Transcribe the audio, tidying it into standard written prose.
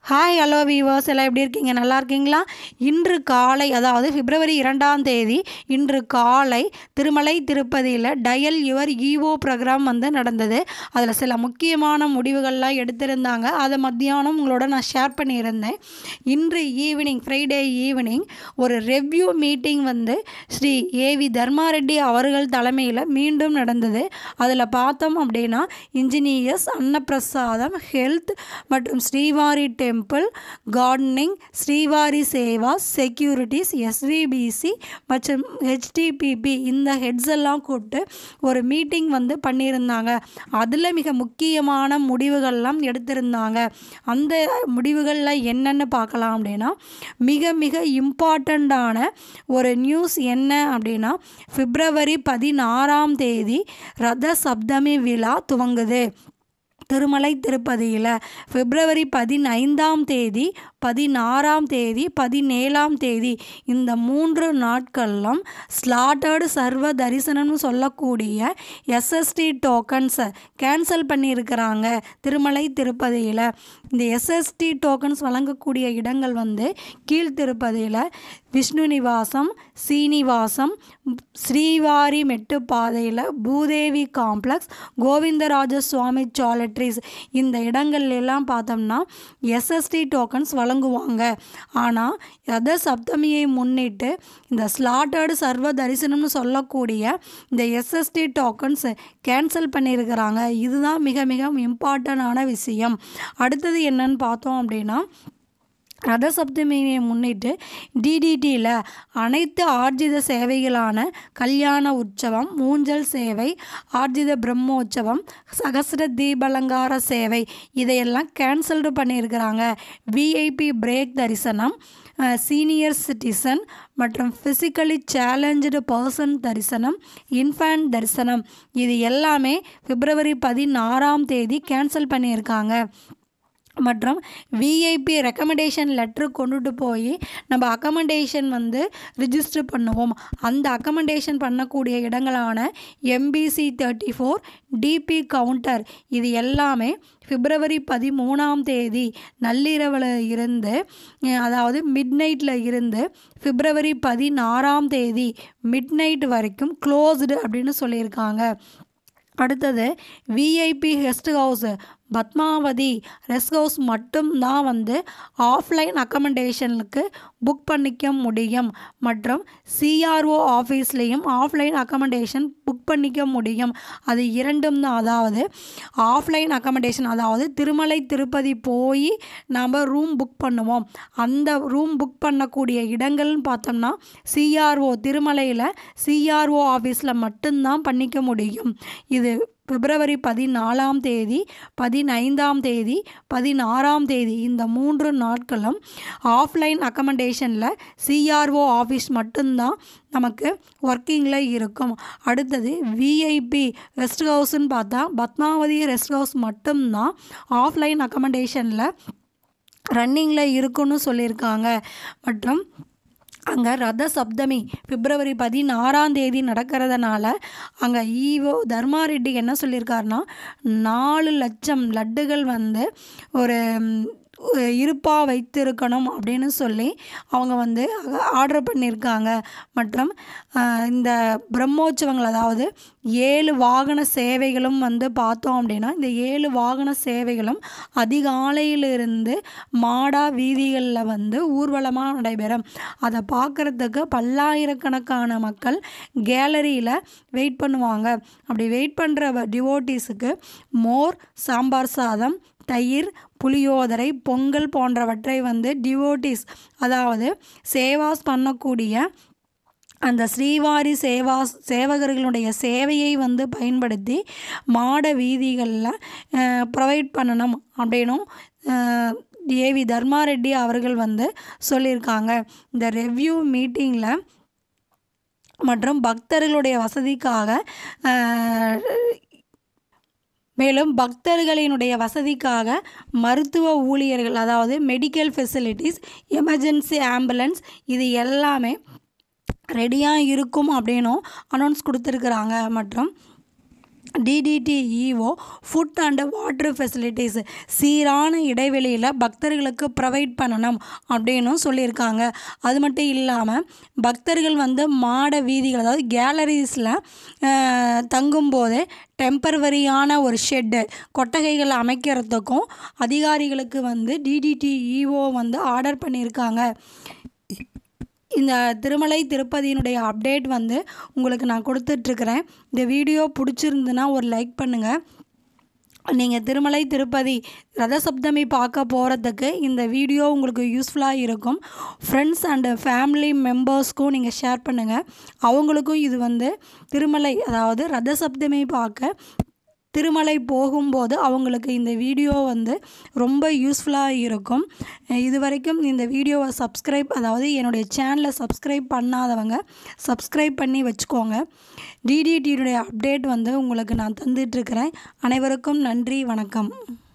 Hi hello viewers எல்லாம் எப்படி இருக்கீங்க? நல்லா இருக்கீங்களா? இன்று காலை அதாவது பிப்ரவரி 2ஆம் தேதி இன்று காலை திருமலை திருப்பதியில் டயல் யுவர் ஈஓ ப்ரோக்ராம் நடந்தது. அதில் சில முக்கியமான முடிவுகள்லாம் எடுத்திருந்தாங்க. அதை மத்தியானம் உங்களோட நான் ஷேர் பண்ணியிருந்தேன். இன்று ஈவினிங் ஃப்ரைடே ஈவினிங் ஒரு review meeting Shri A V Dharma Reddy அவர்கள் தலைமையில் மீண்டும் நடந்தது. அதில் பார்த்தோம் அப்படின்னா இன்ஜினியர்ஸ், அன்னப்பிரசாதம், ஹெல்த் மற்றும் Srivari temple, gardening, Srivari Seva, securities, SVBC மற்றும் ஹெச்டிபிபி இந்த ஹெட்ஸ் எல்லாம் கூப்பிட்டு ஒரு மீட்டிங் பண்ணியிருந்தாங்க. அதில் மிக முக்கியமான முடிவுகள்லாம் எடுத்திருந்தாங்க. அந்த முடிவுகளில் என்னென்னு பார்க்கலாம் அப்படின்னா, மிக மிக இம்பார்ட்டண்ட்டான ஒரு நியூஸ் என்ன அப்படின்னா, பிப்ரவரி 16ஆம் தேதி ரத சப்தமி விழா துவங்குது திருமலை திருப்பதியில். பிப்ரவரி 15ஆம் தேதி, 16ஆம் தேதி, 17ஆம் தேதி இந்த 3 நாட்களும் ஸ்லாட்டர்டு சர்வ தரிசனம்னு சொல்லக்கூடிய எஸ்எஸ்டி டோக்கன்ஸை கேன்சல் பண்ணியிருக்கிறாங்க திருமலை திருப்பதியில். இந்த எஸ்எஸ்டி டோக்கன்ஸ் வழங்கக்கூடிய இடங்கள் கீழ் திருப்பதியில் விஷ்ணு நிவாசம், சீனிவாசம், ஸ்ரீவாரி மெட்டுப்பாதையில் பூதேவி காம்ப்ளெக்ஸ், கோவிந்தராஜ சுவாமி சாலட்ரிஸ் இந்த இடங்கள்லாம் பார்த்தோம்னா எஸ்எஸ்டி டோக்கன்ஸ் வழங்குவாங்க. ஆனால் ரத சப்தமியை முன்னிட்டு இந்த ஸ்லாட்டர்டு சர்வ தரிசனம்னு சொல்லக்கூடிய இந்த எஸ்எஸ்டி டோக்கன்ஸ் கேன்சல் பண்ணியிருக்கிறாங்க. இதுதான் மிக மிக இம்பார்ட்டண்டான விஷயம். அடுத்தது என்னன்னு பார்த்தோம் அப்படின்னா, ரத சப்தமியை முன்னிட்டு டிடிடியில் அனைத்து ஆர்ஜித சேவைகளான கல்யாண உற்சவம், ஊஞ்சல் சேவை, ஆர்ஜித பிரம்மோற்சவம், சகஸ்ர தீபலங்கார சேவை இதையெல்லாம் கேன்சல்டு பண்ணியிருக்கிறாங்க. விஐபி பிரேக் தரிசனம், சீனியர் சிட்டிசன் மற்றும் ஃபிசிக்கலி சேலஞ்சு பர்சன் தரிசனம், இன்ஃபேண்ட் தரிசனம் இது எல்லாமே பிப்ரவரி 16ஆம் தேதி கேன்சல் பண்ணியிருக்காங்க. மற்றும் விஐபி ரெக்கமெண்டேஷன் லெட்ரு கொண்டுட்டு போய் நம்ம அக்கமெண்டேஷன் ரிஜிஸ்டர் பண்ணுவோம். அந்த அக்கமெண்டேஷன் பண்ணக்கூடிய இடங்களான எம்பிசி 34, டிபி கவுண்டர் இது எல்லாமே பிப்ரவரி 13ஆம் தேதி நள்ளிரவில் இருந்து அதாவது மிட் நைட்டில் இருந்து பிப்ரவரி 16ஆம் தேதி மிட் நைட் வரைக்கும் க்ளோஸ்டு அப்படின்னு சொல்லியிருக்காங்க. அடுத்தது VIP guest house Padmavathi rest house மட்டும்தான் ஆஃப்லைன் அக்கமெண்டேஷனுக்கு புக் பண்ணிக்க முடியும். மற்றும் சிஆர்ஓ ஆஃபீஸ்லேயும் ஆஃப்லைன் அக்கமெண்டேஷன் புக் பண்ணிக்க முடியும். அது இரண்டும் தான். அதாவது ஆஃப்லைன் அக்கமெண்டேஷன் அதாவது திருமலை திருப்பதி போய் நாம் ரூம் புக் பண்ணுவோம். அந்த ரூம் புக் பண்ணக்கூடிய இடங்கள்னு பார்த்தோம்னா சிஆர்ஓ திருமலையில் சிஆர்ஓ ஆஃபீஸில் மட்டும்தான் பண்ணிக்க முடியும். இது பிப்ரவரி 14ஆம் தேதி, 15ஆம் தேதி, 16ஆம் தேதி இந்த 3 நாட்களும் ஆஃப்லைன் அக்கமெண்டேஷனில் சிஆர்ஓ ஆஃபீஸ் மட்டும்தான் நமக்கு ஒர்க்கிங்கில் இருக்கும். அடுத்தது விஐபி ரெஸ்ட் ஹவுஸ்ன்னு பார்த்தா பத்மாவதி ரெஸ்ட் ஹவுஸ் மட்டும்தான் ஆஃப்லைன் அக்கமெண்டேஷனில் ரன்னிங்கில் இருக்குன்னு சொல்லியிருக்காங்க. மற்றும் அங்கே ரத சப்தமி பிப்ரவரி 16ஆம் தேதி நடக்கிறதுனால அங்கே ஈஓ தர்மாரெட்டி என்ன சொல்லியிருக்காருன்னா, 4 லட்சம் லட்டுகள் ஒரு இருப்பாக வைத்திருக்கணும் அப்படின்னு சொல்லி அவங்க ஆர்டர் பண்ணியிருக்காங்க. மற்றும் இந்த பிரம்மோற்சவங்கள் அதாவது 7 வாகன சேவைகளும் பார்த்தோம் அப்படின்னா இந்த 7 வாகன சேவைகளும் அதிகாலையிலிருந்து மாடா வீதிகளில் ஊர்வலமாக நடைபெறும். அதை பார்க்குறதுக்கு பல்லாயிரக்கணக்கான மக்கள் கேலரியில் வெயிட் பண்ணுவாங்க. அப்படி வெயிட் பண்ணுற டிவோட்டிஸுக்கு மோர், சாம்பார் சாதம், தயிர், புளியோதரை, பொங்கல் போன்றவற்றை டிவோட்டிஸ் அதாவது சேவாஸ் பண்ணக்கூடிய அந்த ஸ்ரீவாரி சேவகர்களுடைய சேவையை பயன்படுத்தி மாட வீதிகளில் ப்ரொவைட் பண்ணணும் அப்படின்னும் ஏவி தர்மாரெட்டி அவர்கள் சொல்லியிருக்காங்க. இந்த ரெவ்யூ மீட்டிங்கில் மற்றும் பக்தர்களுடைய வசதிக்காக மேலும் பக்தர்களினுடைய வசதிக்காக மருத்துவ ஊழியர்கள் அதாவது மெடிக்கல் ஃபெசிலிட்டிஸ், எமர்ஜென்சி ஆம்புலன்ஸ் இது எல்லாமே ரெடியாக இருக்கும் அப்படின்னும் அனௌன்ஸ் கொடுத்துருக்குறாங்க. மற்றும் DDTEO food and water facilities சீரான இடைவெளியில் பக்தர்களுக்கு ப்ரொவைட் பண்ணணும் அப்படின்னும் சொல்லியிருக்காங்க. அது மட்டும் இல்லாமல் பக்தர்கள் மாட வீதிகள் அதாவது கேலரிஸில் தங்கும்போதே டெம்பரவரியான ஒரு ஷெட்டு கொட்டகைகள் அமைக்கிறதுக்கும் அதிகாரிகளுக்கு DDTEO ஆர்டர் பண்ணியிருக்காங்க. இந்த திருமலை திருப்பதியினுடைய அப்டேட் உங்களுக்கு நான் கொடுத்துட்ருக்குறேன். இந்த வீடியோ பிடிச்சிருந்துன்னா ஒரு லைக் பண்ணுங்கள். நீங்கள் திருமலை திருப்பதி ரதசப்தமி பார்க்க போகிறதுக்கு இந்த வீடியோ உங்களுக்கு யூஸ்ஃபுல்லாக இருக்கும். ஃப்ரெண்ட்ஸ் அண்டு ஃபேமிலி மெம்பர்ஸ்க்கும் நீங்கள் ஷேர் பண்ணுங்கள். அவங்களுக்கும் இது திருமலை அதாவது ரதசப்தமி பார்க்க திருமலை போகும்போது அவங்களுக்கு இந்த வீடியோ ரொம்ப யூஸ்ஃபுல்லாக இருக்கும். இது வரைக்கும் இந்த வீடியோவை அதாவது என்னுடைய சேனலை சப்ஸ்கிரைப் பண்ணாதவங்க சப்ஸ்கிரைப் பண்ணி வச்சுக்கோங்க. DDTனுடைய அப்டேட் உங்களுக்கு நான் தந்துட்டுருக்கிறேன். அனைவருக்கும் நன்றி, வணக்கம்.